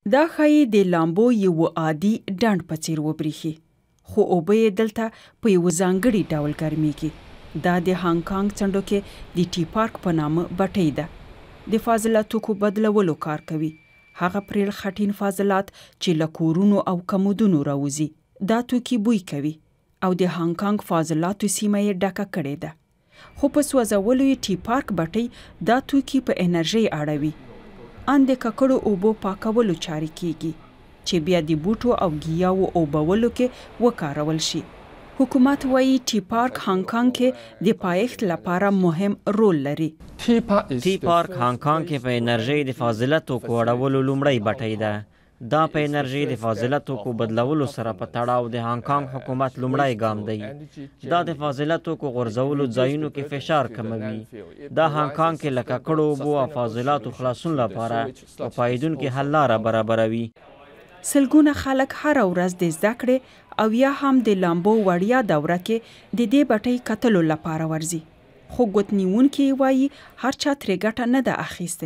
دا ښایي د لامبو یو عادي ډنډ په څیر وبریښي، خو اوبه یې دلته په یو ځانګړي ډول ګرمیږي. دا د هانګ کانګ څنډو کې د ټي پارک په نامه بټۍ ده. د فاضله توکو بدلولو کار کوي. هغه پرېړ خټین فاضلات چې له کورونو او کمودونو راوځي. دا توکي بوی کوي او د هانګ کانګ فاضلاتو سیمه یې ډکه کړې ده. خو په سوځولو یې ټي پارک بټۍ دا توکي په انرژۍ اړوي. ان د ککړو اوبو پاکولو چارې کیږي چې بیا د بوټو او ګیاوو اوبولو کې وکارول شي. حکومت وایي ټي پارک هانګ کانګ کې د پایښت لپاره مهم رول لري. ټي پارک هانګ کانګ کې په انرژۍ د فاضله توکو اړولو لومړی بټۍ ده. دا په انرژۍ د فاضله توکو بدلولو سره په تړاو د هانګ کانګ حکومت لومړی ګام دی. دا د فاضله توکو غورځولو ځایونو کې فشار کموي. دا هانګ کانګ کې له ککړو اوبو او فاضلاتو خلاصون لپاره په پایدونکې حل لاره برابروي. سلګونه خلک هره ورځ د زده کړې او یا هم د لامبو وړیا دوره کې د دې بټۍ کتلو لپاره ورځي. خو ګوتنیونکي وایي هر چا ترې ګټه نه ده اخیستې.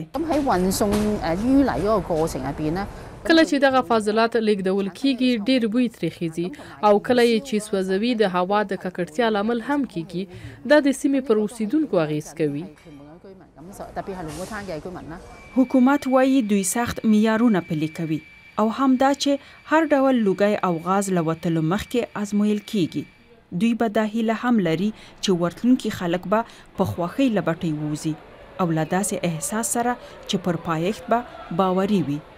کله چې دغه فاضلات لیږدول کیږي ډیر بوی ترې خیږي او کله یې چې سوځوي د هوا د ککړتیا لامل هم کیږي. دا د سیمې پر اوسیدونکو اغیز کوي. حکومت وایي دوی سخت معیارونه پلي کوي او هم دا چې هر ډول لوګی او غاز له وتلو مخکې ازمویل کیږي. دوی به دا هیله هم لري چې ورتلونکي خلک به په خوښۍ له بټۍ ووځي او له داسې احساس سره چې پر پایښت به باوري وي.